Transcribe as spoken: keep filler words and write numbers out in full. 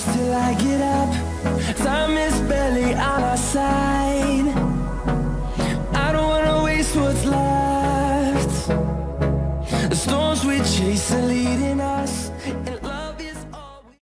close till I get up. Time is barely on our side. I don't wanna waste what's left. The storms we chase are leading us.